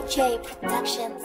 Productions.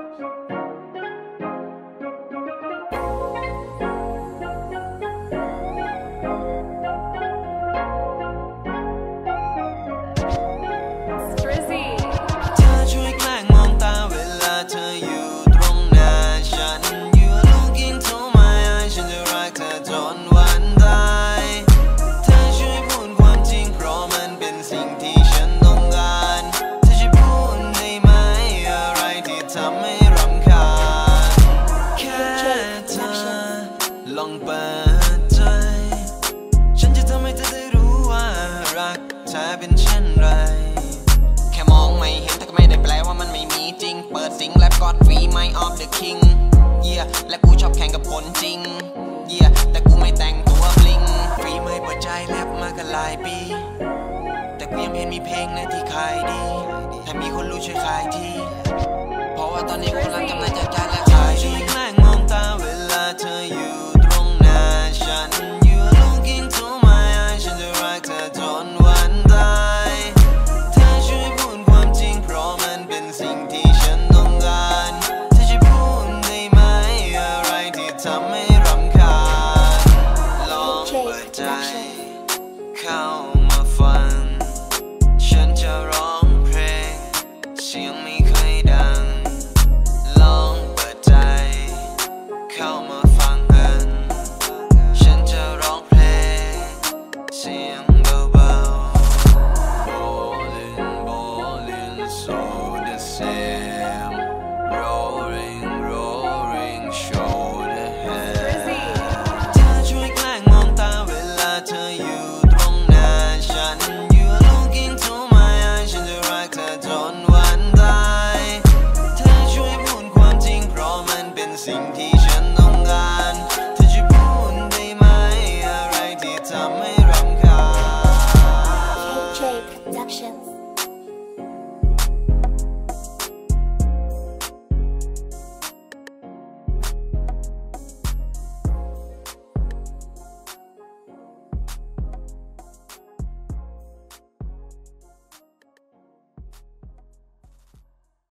ลองเปิดใจฉันจะทำให้เธอได้รู้ว่ารักเธอเป็นเช่นไรแค่มองไม่เห็นแต่ก็ไม่ได้แปลว่ามันไม่มีจริงเปิดซิงแรปก็อดฟรีไมค์ออฟเดอะคิงและกูชอบแข่งกับคนจริงแต่กูไม่แต่งตัวบลิงฟรีไม่เปิดใจแรปมากันหลายปีแต่กูยังเห็นมีเพลงในที่ขายดีถ้ามีคนรู้ช่วยขายทีเพราะว่าตอนนี้กูกำลังกำลังจะจ่ายและขายดีแกล้งมองตาเวลาเธออยู่ตรงหน้าฉัน You looking to my eyes ฉันจะรักเธอจนวันตายเธอช่วยพูดความจริงเพราะมันเป็นสิ่งที่ฉันต้องการเธอช่วยพูดได้ไหมอะไรที่ทำให้รำคาญลองเปิดใจเข้ามาฟังฉันจะร้องเพลงเสียงไม่เคยดังลองเปิดใจเข้ามาฟังกันฉันจะร้องเพลงเสียงเบาๆ Bowling bowling so the same Rolling rolling show the hand เธอช่วยแกล้งมองตาเวลาเธออยู่ตรงหน้าฉัน You looking to my eyes ฉันจะรักเธอจนวันตายเธอช่วยพูดความจริงเพราะมันเป็นสิ่งที่ฉันต้องการเธอช่วยพูดได้ไหมอะไรที่ทำให้รำคาญ Productions.